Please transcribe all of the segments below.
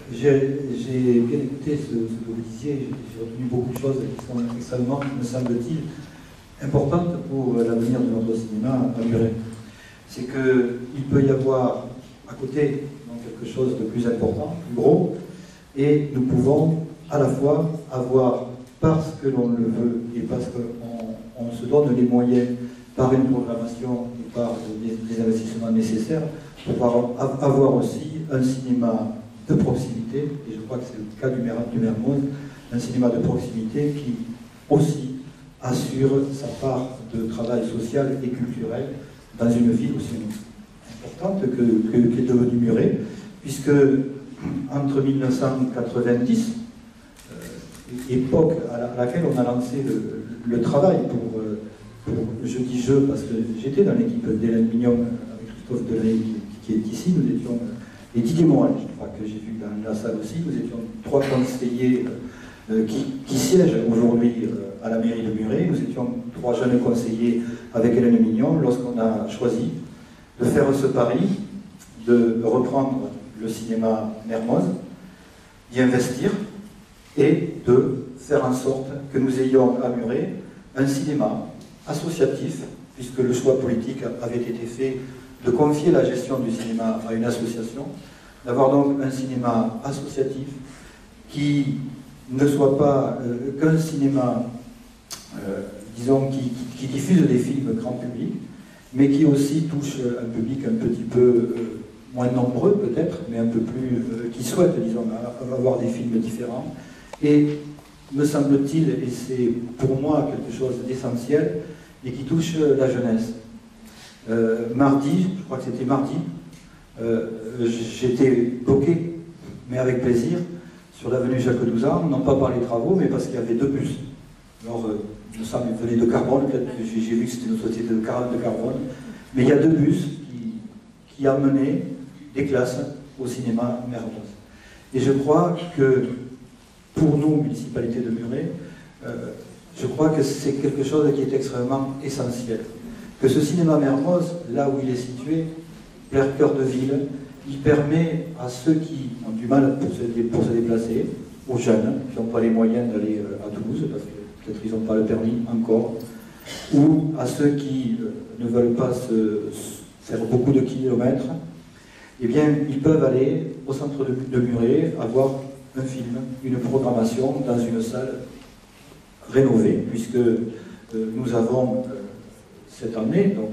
J'ai bien écouté ce que vous disiez, j'ai retenu beaucoup de choses qui sont extrêmement, me semble-t-il, importantes pour l'avenir de notre cinéma à Muret. C'est qu'il peut y avoir à côté quelque chose de plus important, plus gros, et nous pouvons à la fois avoir, parce que l'on le veut et parce qu'on se donne les moyens par une programmation et par les investissements nécessaires, pouvoir avoir aussi un cinéma de proximité, et je crois que c'est le cas du Mermoz, un cinéma de proximité qui aussi assure sa part de travail social et culturel dans une ville aussi importante qu'est devenue Muret, puisque entre 1990, époque à laquelle on a lancé le travail pour je dis je parce que j'étais dans l'équipe d'Hélène Mignon avec Christophe Delahaye qui est ici, nous étions, et Didier Moral, je crois que j'ai vu dans la salle aussi, nous étions 3 conseillers qui siègent aujourd'hui à la mairie de Muret, nous étions 3 jeunes conseillers avec Hélène Mignon lorsqu'on a choisi de faire ce pari, de reprendre le cinéma Mermoz, d'y investir et de faire en sorte que nous ayons à Muret un cinéma associatif, puisque le choix politique avait été fait de confier la gestion du cinéma à une association, d'avoir donc un cinéma associatif qui ne soit pas qu'un cinéma, disons, qui diffuse des films grand public, mais qui aussi touche un public un petit peu moins nombreux peut-être, mais un peu plus, qui souhaite, disons, avoir des films différents. Et me semble-t-il, et c'est pour moi quelque chose d'essentiel, et qui touche la jeunesse. Mardi, je crois que c'était mardi, j'étais bloqué, mais avec plaisir, sur l'avenue Jacques Douzan, non pas par les travaux, mais parce qu'il y avait 2 bus. Alors, il me semble qu'ils venaient de Carbone, peut-être que j'ai vu que c'était une société de Carbone, mais il y a 2 bus qui amenaient des classes au cinéma Mermoz. Et je crois que, pour nous, municipalité de Muret, je crois que c'est quelque chose qui est extrêmement essentiel. Que ce cinéma Mermoz, là où il est situé, plein cœur de ville, il permet à ceux qui ont du mal pour se déplacer, aux jeunes qui n'ont pas les moyens d'aller à Toulouse, parce que peut-être ils n'ont pas le permis encore, ou à ceux qui ne veulent pas faire beaucoup de kilomètres, eh bien, ils peuvent aller au centre de Muret, avoir un film, une programmation dans une salle rénovée, puisque nous avons cette année donc,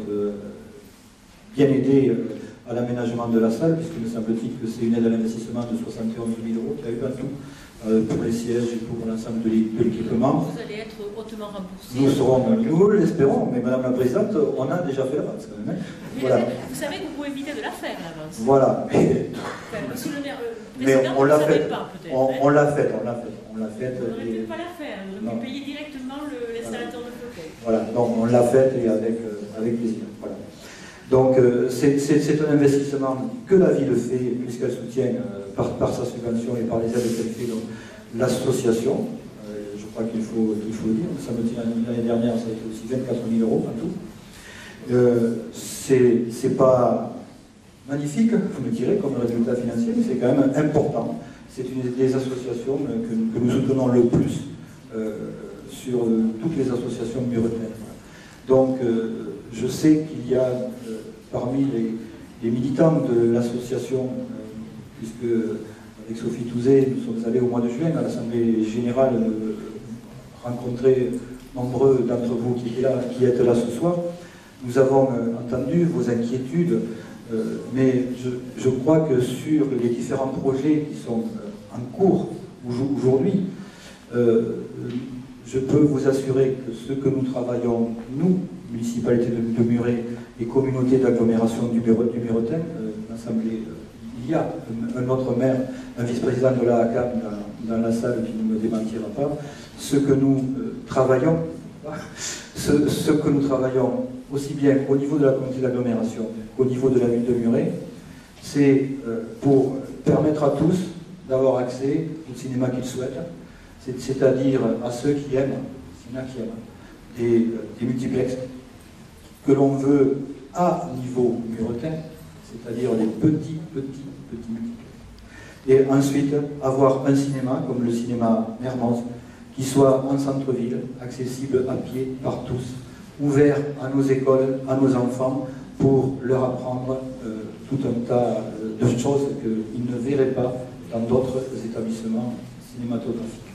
bien aidé à l'aménagement de la salle, puisque me semble-t-il que c'est une aide à l'investissement de 71 000 € qu'il y a eu en tout, pour les sièges et pour l'ensemble de l'équipement. Vous allez être hautement remboursé. Nous l'espérons, mais Madame la Présidente, on a déjà fait l'avance quand même. Voilà. Vous savez que vous pouvez éviter de la faire l'avance. Voilà. Monsieur le maire mais président, on l'a fait. peut-être. On l'a fait. On n'aurait pu pas la faire. On aurait pu payer directement l'installateur de fauteuil. Voilà, donc on l'a fait et avec plaisir. Voilà. Donc c'est un investissement que la ville fait, puisqu'elle soutient par sa subvention et par les aides qu'elle fait l'association. Je crois qu'il faut le dire. Ça me dit l'année dernière, ça a été aussi 24 000 € en tout. C'est pas magnifique, vous me direz, comme résultat financier, mais c'est quand même important. C'est une des associations que nous soutenons le plus sur toutes les associations muretaines. Donc, je sais qu'il y a parmi les militants de l'association, puisque avec Sophie Touzé, nous sommes allés au mois de juin à l'Assemblée Générale rencontrer nombreux d'entre vous qui êtes là ce soir. Nous avons entendu vos inquiétudes, mais je crois que sur les différents projets qui sont en cours aujourd'hui, je peux vous assurer que ce que nous travaillons, nous, municipalité de Muret et communauté d'agglomération du Muretin, l'Assemblée, il y a un autre maire, un vice-président de la ACAM dans la salle qui ne me démentira pas, ce que nous travaillons, aussi bien au niveau de la communauté d'agglomération qu'au niveau de la ville de Muret, c'est pour permettre à tous d'avoir accès au cinéma qu'ils souhaitent, c'est-à-dire à ceux qui aiment, s'il y en a qui aiment, des multiplexes que l'on veut à niveau muretin, c'est-à-dire les petits multiplexes. Et ensuite, avoir un cinéma, comme le cinéma Mermoz, qui soit en centre-ville, accessible à pied par tous, ouvert à nos écoles, à nos enfants, pour leur apprendre tout un tas de choses qu'ils ne verraient pas dans d'autres établissements cinématographiques.